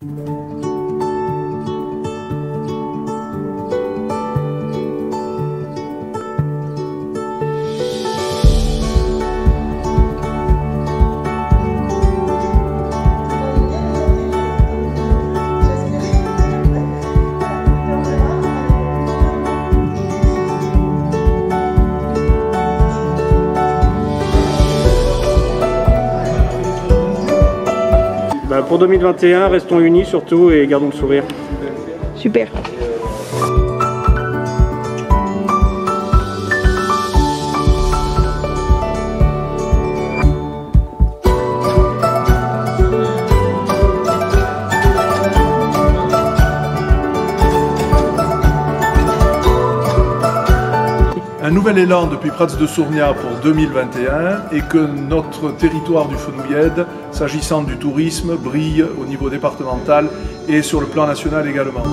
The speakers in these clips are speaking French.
Pour 2021, restons unis surtout et gardons le sourire. Super. Un nouvel élan depuis Prats de Sournia pour 2021 et que notre territoire du Fenouillède, s'agissant du tourisme, brille au niveau départemental et sur le plan national également.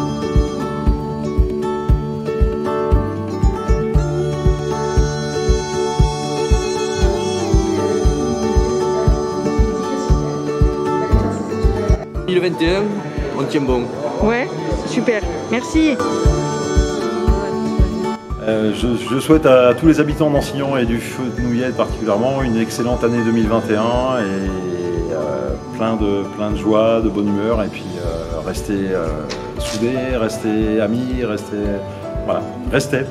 En 2021, on tient bon. Ouais, super. Merci. Je souhaite à tous les habitants d'Ancillon et du Fenouillède particulièrement une excellente année 2021 et plein de joie, de bonne humeur et puis restez soudés, restez amis, restez.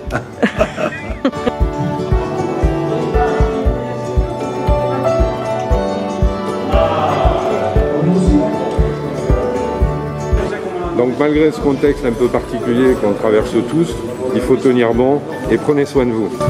Donc malgré ce contexte un peu particulier qu'on traverse tous, il faut tenir bon et prenez soin de vous.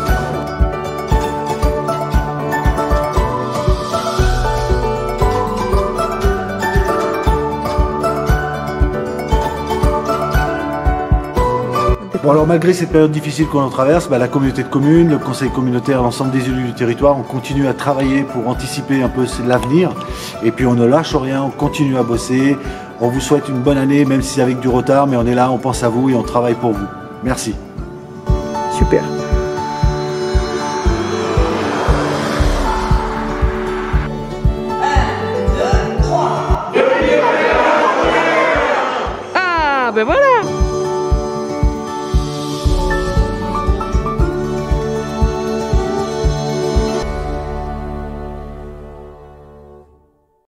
Bon alors malgré cette période difficile qu'on traverse, la communauté de communes, le conseil communautaire, l'ensemble des élus du territoire, on continue à travailler pour anticiper un peu l'avenir. Et puis on ne lâche rien, on continue à bosser. On vous souhaite une bonne année, même si c'est avec du retard, mais on est là, on pense à vous et on travaille pour vous. Merci. Super. Ah, ben voilà.